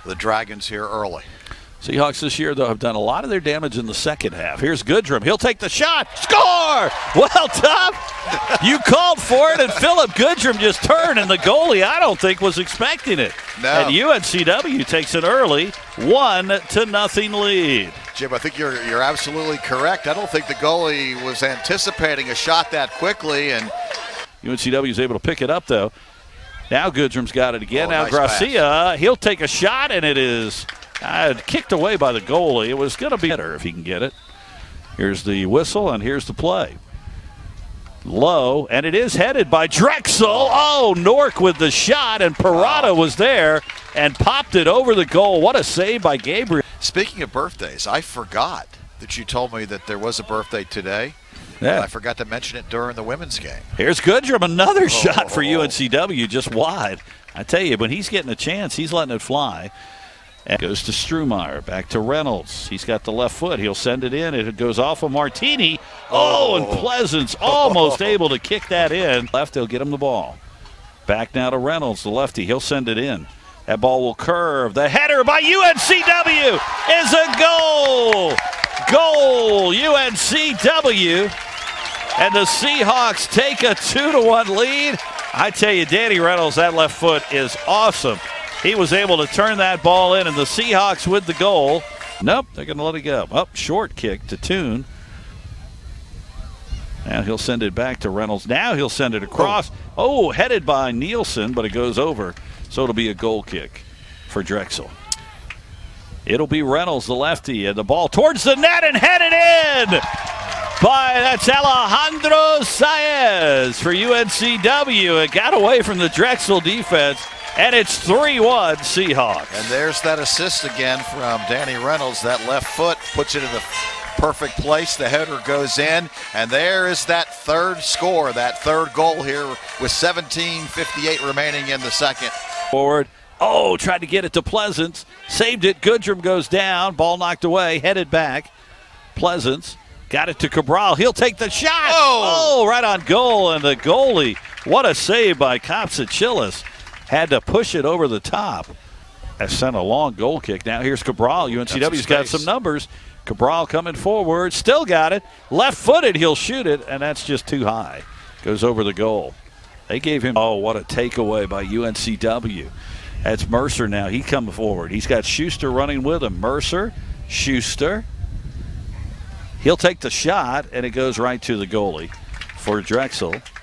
the Dragons here early. Seahawks this year, though, have done a lot of their damage in the second half. Here's Goodrum. He'll take the shot. Score! Well, Tom, you called for it, and Philip Goodrum just turned, and the goalie, I don't think, was expecting it. No. And UNCW takes an early 1-0 lead. Jim, I think you're absolutely correct. I don't think the goalie was anticipating a shot that quickly, and UNCW is able to pick it up, though. Now Goodrum's got it again. Now nice Gracia, pass. He'll take a shot, and it is kicked away by the goalie. It was going to be better if he can get it. Here's the whistle, and here's the play. Low, and it is headed by Drexel. Oh, Nork with the shot, and Parada was there and popped it over the goal. What a save by Gabriel. Speaking of birthdays, I forgot that you told me that there was a birthday today. Yeah. I forgot to mention it during the women's game. Here's Goodrum, another shot for UNCW, just wide. I tell you, when he's getting a chance, he's letting it fly. And goes to Strumeyer, back to Reynolds. He's got the left foot. He'll send it in. It goes off of Martini. Oh, and Pleasance almost able to kick that in. Left, he'll get him the ball. Back now to Reynolds, the lefty. He'll send it in. That ball will curve. The header by UNCW is a goal. Goal, UNCW. And the Seahawks take a 2-1 lead. I tell you, Danny Reynolds, that left foot is awesome. He was able to turn that ball in, and the Seahawks with the goal. Nope, they're going to let it go. Up, short kick to Toon. Now he'll send it back to Reynolds. Now he'll send it across. Oh, headed by Nielsen, but it goes over. So it'll be a goal kick for Drexel. It'll be Reynolds, the lefty, and the ball towards the net and headed in. That's Alejandro Saez for UNCW. It got away from the Drexel defense, and it's 3-1 Seahawks. And there's that assist again from Danny Reynolds. That left foot puts it in the perfect place. The header goes in, and there is that third score, that third goal here with 17:58 remaining in the second. Forward. Oh, tried to get it to Pleasance. Saved it. Goodrum goes down. Ball knocked away. Headed back. Pleasance. Got it to Cabral. He'll take the shot. Oh, right on goal. And the goalie, what a save by Kopsachillis. Had to push it over the top. That sent a long goal kick. Now here's Cabral. UNCW's got some numbers. Cabral coming forward. Still got it. Left-footed. He'll shoot it, and that's just too high. Goes over the goal. They gave him, oh, what a takeaway by UNCW. That's Mercer now. He coming forward. He's got Schuster running with him. Mercer, Schuster. He'll take the shot, and it goes right to the goalie for Drexel.